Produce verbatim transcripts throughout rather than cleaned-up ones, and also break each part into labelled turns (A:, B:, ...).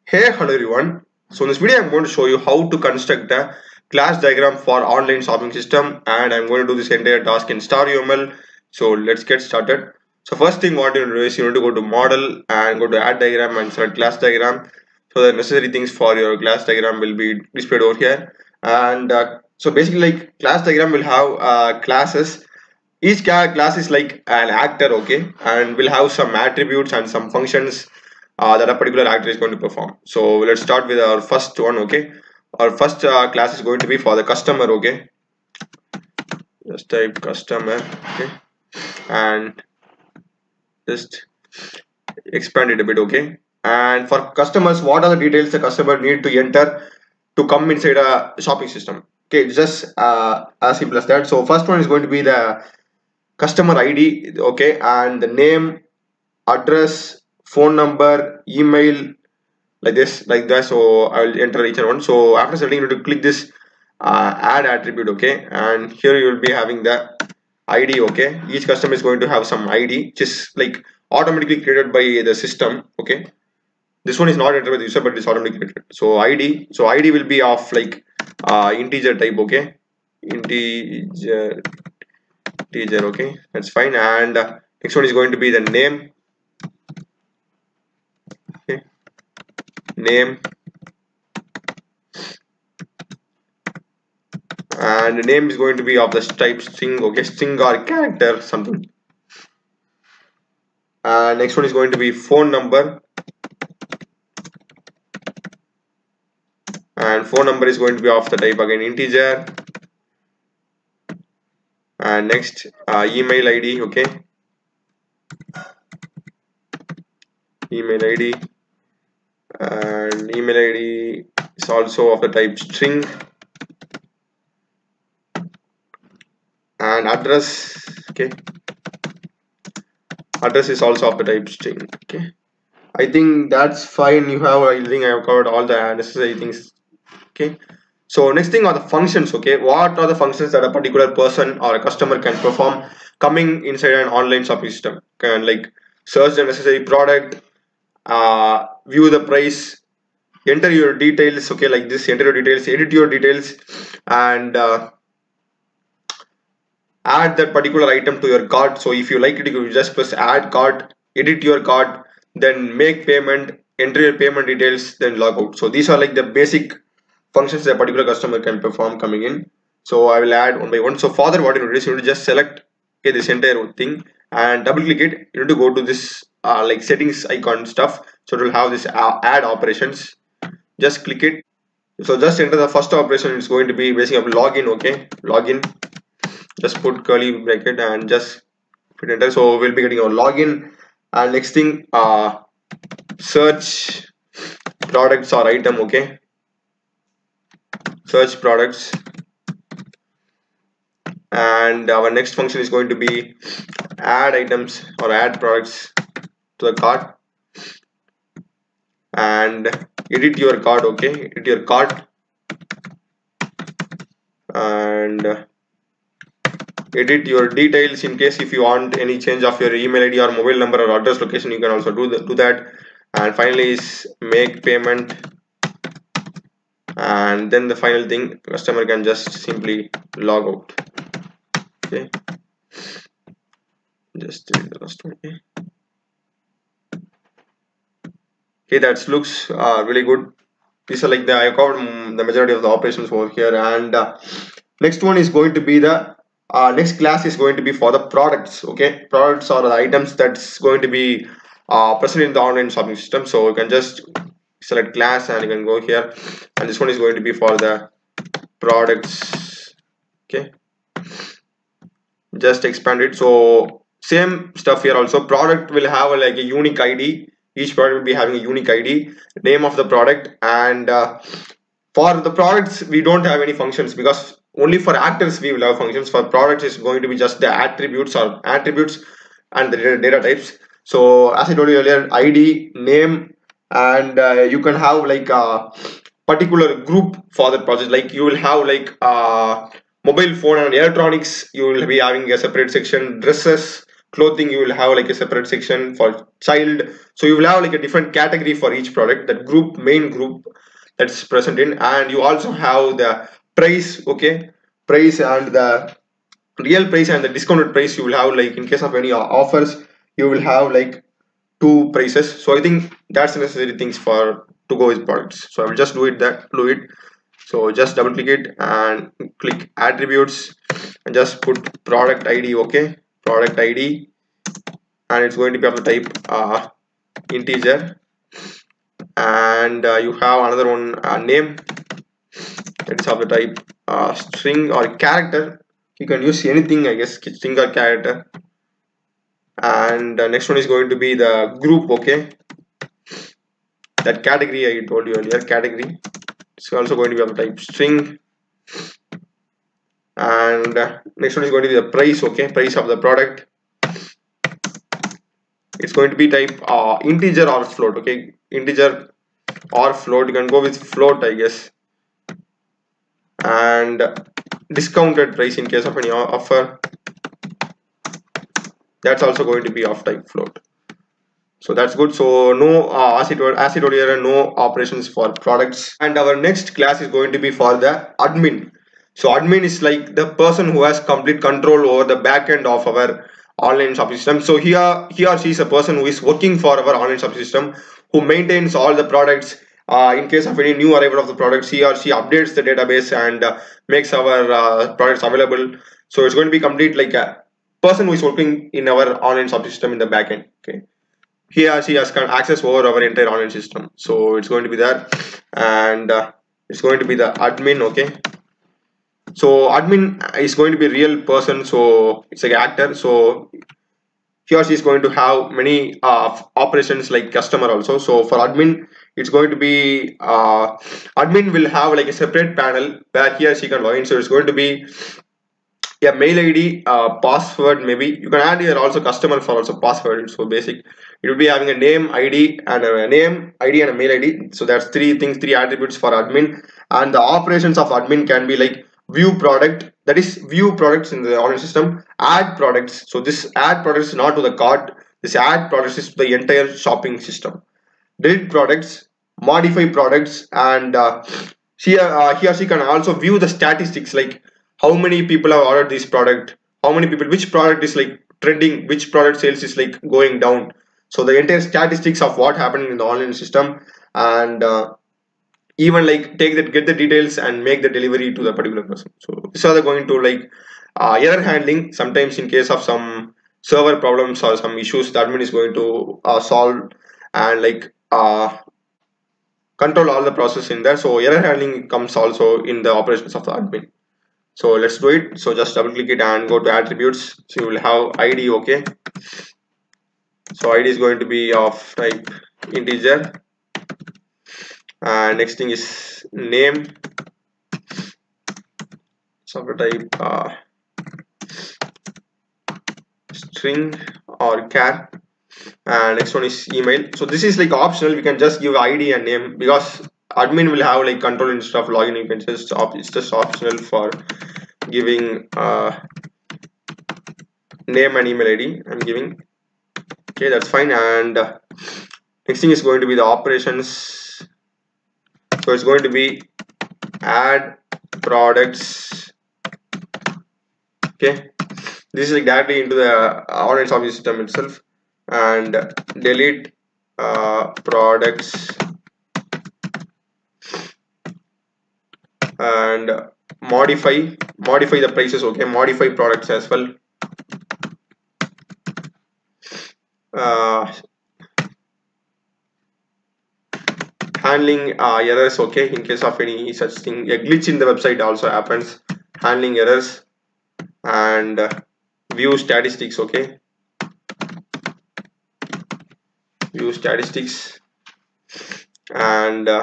A: Hey, hello everyone. So in this video I'm going to show you how to construct a class diagram for online shopping system, and I'm going to do this entire task in startuml. So let's get started. So first thing what you need to do is you need to go to model and go to add diagram and select class diagram. So the necessary things for your class diagram will be displayed over here. And uh, so basically like class diagram will have uh, classes. Each class is like an actor, okay, and will have some attributes and some functions uh, that a particular actor is going to perform. So let's start with our first one, okay. Our first uh, class is going to be for the customer, okay. Just type customer, okay, and just expand it a bit, okay. And for customers, what are the details the customer need to enter to come inside a shopping system? Okay, just uh, as simple as that. So first one is going to be the customer I D, okay, and the name, address, phone number, email, like this, like that. So I will enter each one. So after setting, you need to click this uh, add attribute, okay, and here you will be having the I D, okay. Each customer is going to have some I D, which is like automatically created by the system, okay. This one is not entered by the user, but it's automatically created. So I D, so I D will be of like uh, integer type, okay, integer integer, okay, that's fine. And uh, next one is going to be the name, okay, name, and the name is going to be of the type string, okay, string or character something. And next one is going to be phone number, and phone number is going to be of the type again integer. And next uh, email I D, okay, email I D, and email I D is also of the type string. And address, okay, address is also of the type string, okay. I think that's fine. You have, I think I have covered all the necessary things, okay. So next thing are the functions, okay. What are the functions that a particular person or a customer can perform coming inside an online shopping system? Can like search the necessary product, uh, view the price, enter your details, okay, like this, enter your details, edit your details, and uh, add that particular item to your cart. So if you like it, you just press add cart, edit your cart, then make payment, enter your payment details, then log out. So these are like the basic functions that a particular customer can perform coming in. So I will add one by one. So further what you need to do is you need to just select, okay, this entire thing and double click it. You need to go to this uh, like settings icon stuff. So it will have this uh, add operations. Just click it. So just enter the first operation. It's going to be basically login, okay, login. Just put curly bracket and just put enter. So we'll be getting our login. And next thing, uh, search products or item, okay, search products. And our next function is going to be add items or add products to the cart, and edit your cart, okay, edit your cart, and edit your details. In case if you want any change of your email I D or mobile number or address location, you can also do, the, do that. And finally is make payment, and then the final thing, customer can just simply log out, okay. Just delete the last one, okay. Okay, that looks uh, really good. These are like the I covered the majority of the operations over here. And uh, next one is going to be the uh, next class is going to be for the products, okay. Products are the items that's going to be uh, present in the online shopping system. So you can just select class and you can go here, and this one is going to be for the products, okay. Just expand it. So same stuff here also. Product will have a, like a unique I D. Each product will be having a unique I D, name of the product. And uh, for the products we don't have any functions, because only for actors we will have functions. For products is going to be just the attributes or attributes and the data, data types. So as I told you earlier, I D, name, and uh, you can have like a particular group for the project. Like you will have like uh, mobile phone and electronics, you will be having a separate section. Dresses clothing, you will have like a separate section. For child, so you will have like a different category for each product, that group, main group that's present in. And you also have the price, okay, price and the real price and the discounted price. You will have like, in case of any offers, you will have like two prices. So I think that's necessary things for to go with products. So I will just do it that do it. So just double click it and click attributes and just put product I D, okay, product I D, and it's going to be of the type uh, integer. And uh, you have another one, uh, name, it's of the type uh, string or character. You can use anything, I guess, string or character. And uh, next one is going to be the group, okay, that category I told you earlier, category. It's also going to be of the type string. And uh, next one is going to be the price, okay, price of the product. It's going to be type uh, integer or float, okay, integer or float. You can go with float, I guess. And discounted price in case of any offer, that's also going to be of type float. So that's good. So no uh, as it were as it were here, no operations for products. And our next class is going to be for the admin. So admin is like the person who has complete control over the back end of our online subsystem. So here he or she is a person who is working for our online subsystem, who maintains all the products. Uh, in case of any new arrival of the products, he or she updates the database and uh, makes our uh, products available. So it's going to be complete like a person who is working in our online subsystem in the backend. Okay, he or she has access over our entire online system. So it's going to be there, and uh, it's going to be the admin. Okay, so admin is going to be a real person, so it's like an actor. So he or she is going to have many uh, operations like customer also. So for admin, it's going to be uh, admin will have like a separate panel where he or she can log in. So it's going to be a mail I D, uh, password. Maybe you can add here also customer for also password. So basic, it will be having a name, I D, and a name, I D, and a mail I D. So that's three things, three attributes for admin. And the operations of admin can be like view product, that is view products in the online system, add products. So this add products is not to the cart, this add products is to the entire shopping system, delete products, modify products. And uh, she, uh, he or she can also view the statistics, like how many people have ordered this product, how many people, which product is like trending, which product sales is like going down. So the entire statistics of what happened in the online system. And uh, even like take that, get the details and make the delivery to the particular person. So these are the going to like uh, error handling. Sometimes in case of some server problems or some issues, the admin is going to uh, solve and like uh, control all the process in there. So error handling comes also in the operations of the admin. So let's do it. So just double click it and go to attributes. So you will have I D, okay. So I D is going to be of type integer. And next thing is name. So of type uh, string or char. And next one is email. So this is like optional. We can just give I D and name because admin will have like control instead of login. You can just op it's just optional for giving uh, name and email I D. I'm giving. Okay, that's fine. And uh, next thing is going to be the operations. So it's going to be add products. Okay, this is like directly into the online shopping system itself. And delete uh, products and modify modify the prices. Okay, modify products as well. Uh, handling uh, errors, okay, in case of any such thing, a glitch in the website also happens, handling errors. And uh, view statistics, okay, view statistics. And uh,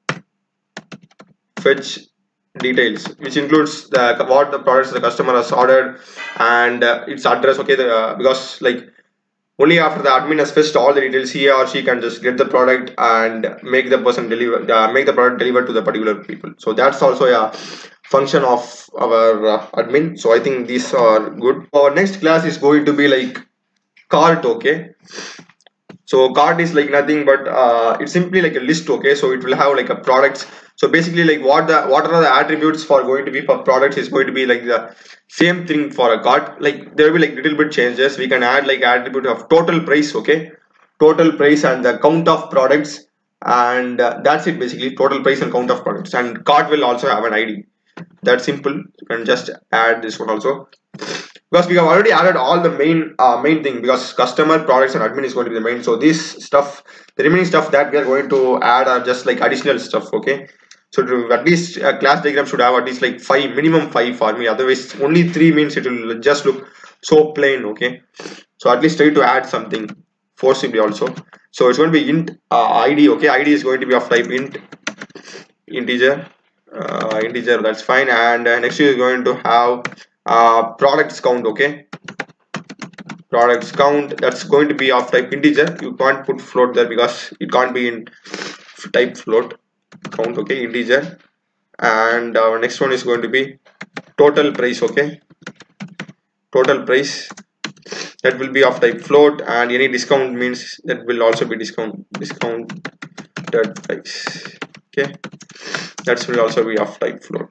A: fetch details, which includes the what the products the customer has ordered and uh, its address. Okay, the, uh, because like only after the admin has fetched all the details, he or she can just get the product and make the person deliver uh, make the product delivered to the particular people. So that's also a function of our uh, admin. So I think these are good. Our next class is going to be like cart. Okay, so cart is like nothing but uh, it's simply like a list. Okay, so it will have like a products. So basically like what the what are the attributes for going to be for products is going to be like the same thing for a cart. Like there will be like little bit changes. We can add like attribute of total price. Okay, total price and the count of products, and uh, that's it. Basically total price and count of products, and cart will also have an id. That's simple. You can just add this one also, because we have already added all the main uh, main thing, because customer, products and admin is going to be the main. So this stuff, the remaining stuff that we are going to add are just like additional stuff. Okay, so to at least a class diagram should have at least like five, minimum five for me, otherwise only three means it will just look so plain. Okay, so at least try to add something forcibly also. So it's going to be int uh, id. Okay, id is going to be of type int integer, uh, integer, that's fine. And uh, next is going to have uh, products count. Okay, products count, that's going to be of type integer. You can't put float there because it can't be in type float. Count, okay, integer. And our next one is going to be total price. Okay, total price, that will be of type float, and any discount means that will also be discount discounted price. Okay, that will also be of type float.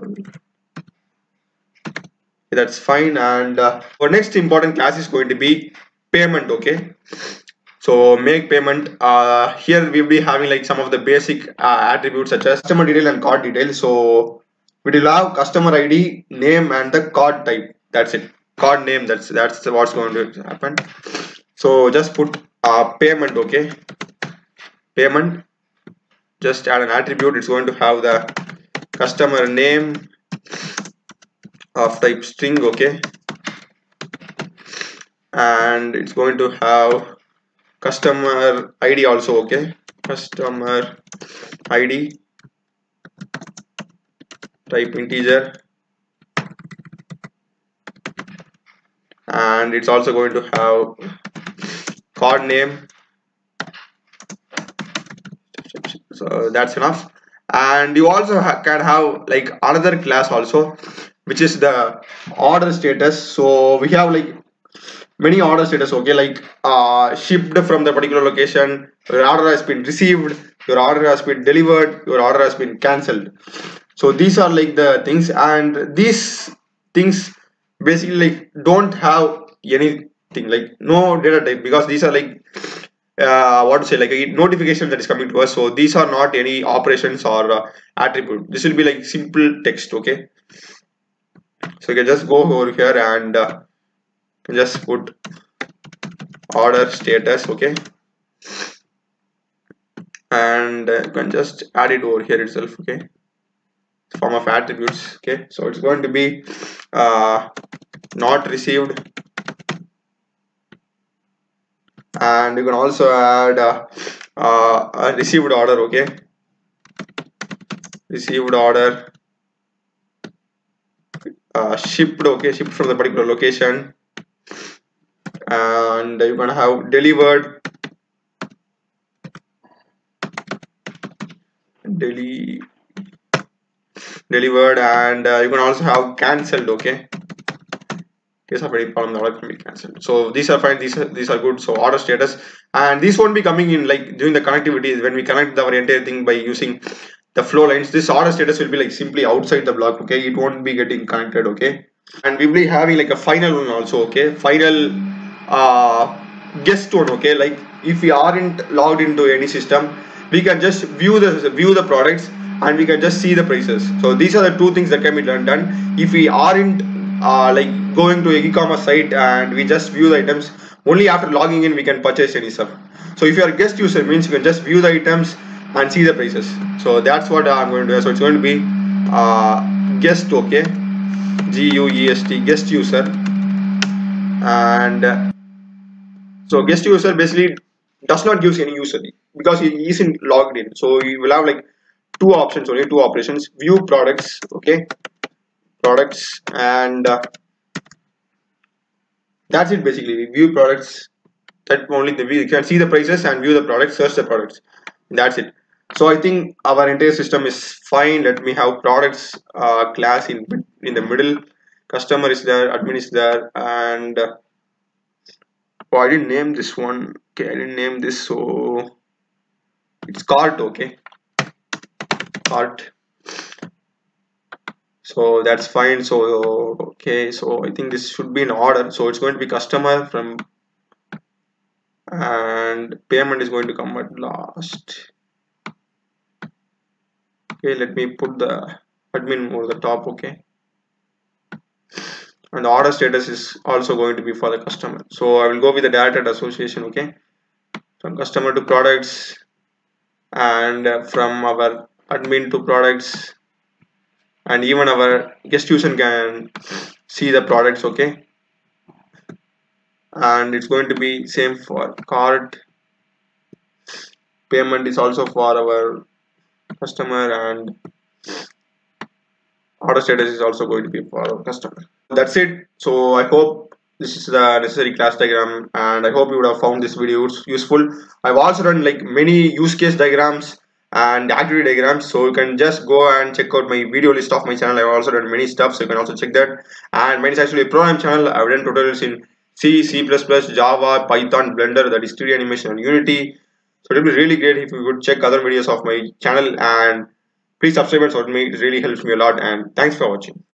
A: That's fine. And uh, our next important class is going to be payment. Okay, so make payment. Uh, here we will be having like some of the basic uh, attributes such as customer detail and card detail. So we will have customer id, name and the card type. That's it, card name. That's that's what's going to happen. So just put uh, payment. Okay, payment, just add an attribute. It's going to have the customer name of type string. Okay, and it's going to have customer id also. Okay, customer id type integer, and it's also going to have card name. So that's enough. And you also ha can have like another class also, which is the order status. So we have like many order status. Okay, like uh, shipped from the particular location, your order has been received, your order has been delivered, your order has been cancelled. So these are like the things, and these things basically like don't have anything, like no data type, because these are like uh, what to say, like a notification that is coming to us. So these are not any operations or uh, attribute. This will be like simple text. Okay, so you can just go over here and uh, just put order status. Okay, and uh, you can just add it over here itself. Okay, form of attributes. Okay, so it's going to be uh, not received, and you can also add uh, uh, a received order. Okay, received order, uh, shipped. Okay, shipped from the particular location, and you can have delivered, deli delivered, and uh, you can also have cancelled. Okay, case of any problem, the order can be cancelled. So these are fine, these are these are good. So order status, and this won't be coming in like during the connectivity. When we connect our entire thing by using the flow lines, this order status will be like simply outside the block. Okay, it won't be getting connected. Okay, and we'll be having like a final one also. Okay, final uh guest one. Okay, like if we aren't logged into any system, we can just view the view the products, and we can just see the prices. So these are the two things that can be done, done. If we aren't uh, like going to a e-commerce site and we just view the items, only after logging in we can purchase any stuff. So if you are a guest user, means you can just view the items and see the prices. So that's what I'm going to do. So it's going to be uh, guest. Okay, G U E S T, guest user. And uh, so guest user basically does not use any user because he isn't logged in. So you will have like two options, only two operations: view products. Okay, products, and uh, that's it. Basically we view products, that only the we can see the prices and view the products, search the products. That's it. So I think our entire system is fine. Let me have products uh, class in in the middle, customer is there, admin is there, and uh, Oh, I didn't name this one. Okay, I didn't name this, so it's cart. Okay, cart. So that's fine. So okay, so I think this should be in order. So it's going to be customer from, and payment is going to come at last. Okay, let me put the admin over the top. Okay, and the order status is also going to be for the customer. So I will go with the directed association. Okay, from customer to products, and uh, from our admin to products, and even our guest user can see the products. Okay, and it's going to be same for cart. Payment is also for our customer, and order status is also going to be for our customer. That's it. So I hope this is the necessary class diagram, and I hope you would have found this video useful. I've also done like many use case diagrams and activity diagrams, so you can just go and check out my video list of my channel. I've also done many stuff, so you can also check that. And mine is actually a program channel. I've done tutorials in C, C++, Java, Python, Blender, that is three D animation, and Unity. So it would be really great if you could check other videos of my channel, and please subscribe and support me. It really helps me a lot, and thanks for watching.